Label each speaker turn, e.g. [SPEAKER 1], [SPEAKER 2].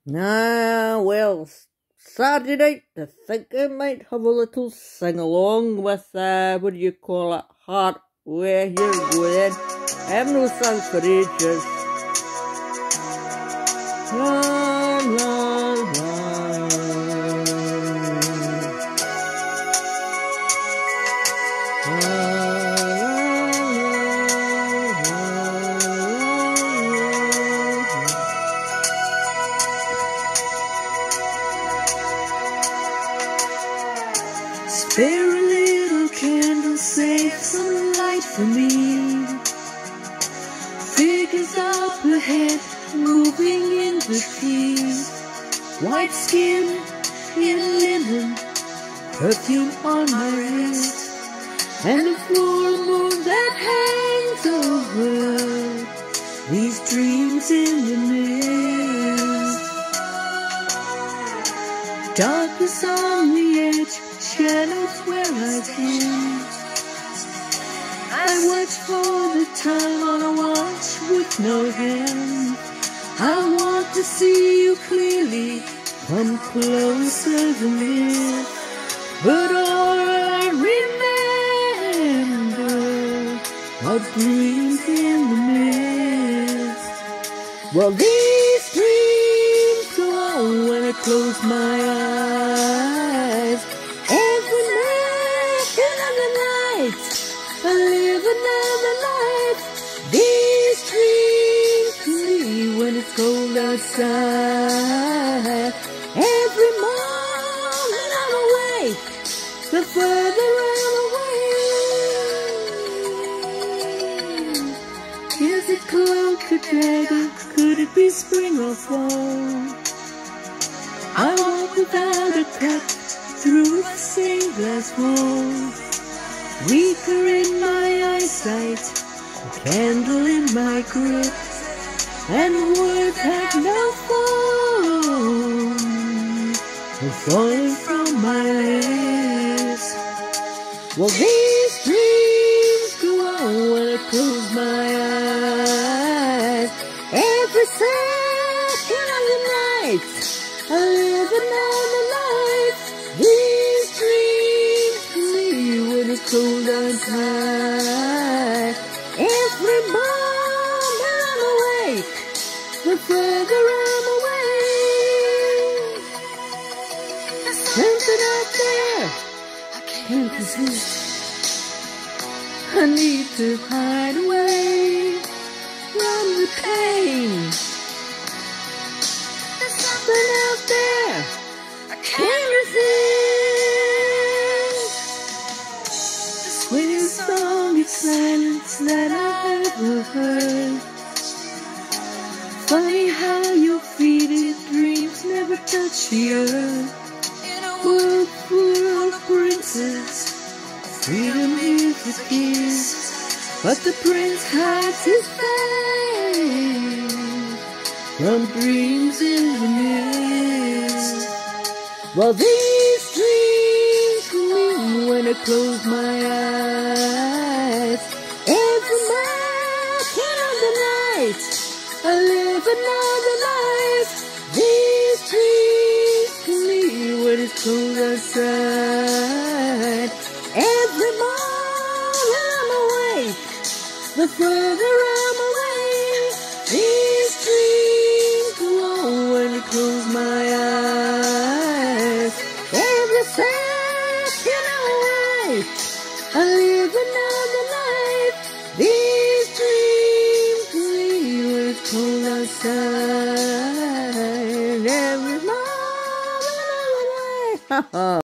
[SPEAKER 1] Well, Saturday night, I think I might have a little sing-along with, what do you call it, Heart, Where You're Going. I have no sung for ages. La, la, la.
[SPEAKER 2] Spare a little candle, save some light for me. Figures up ahead, moving in the trees. White skin in linen, perfume on my wrist, and a full moon that hangs over these dreams in the mist. Darkness on the edge, shadows where I've hid. I watch for the time on a watch with no hand. I want to see you clearly, come closer than this. But all I remember are dreams in the mist. Well, these dreams go on when I close my eyes. Every night, another night, I live another life. These dreams to me when it's cold outside. Every morning I'm awake, the further I'm away. Is it cloak or dagger? Could it be spring or fall? I walk without a cup through a stained glass wall. Weaker in my eyesight, a candle in my grip, and words have no form, are falling from my lips. Well, these dreams go on when I close my eyes. Every second of the night, I live another life. These dreams to me when it's cold outside. Every moment I'm awake, the further I'm away. There's something out there I can't resist. I need to hide away from the pain. There's something out there I can't resist. The sweetest song of silence that I've ever heard. Funny how your faded dreams never touch the earth. In a world full of princes, freedom is the kiss, but the prince hides his face from dreams in the mist. Well, these dreams come in when I close my eyes. Every second of the night, I live another life. These dreams come me when it's cold outside. Every morning I'm awake, the further I'm away. These dreams go on when I close my eyes. Every second I'm awake, I live another life. These dreams to me when it's cold outside. Every morning I'm awake.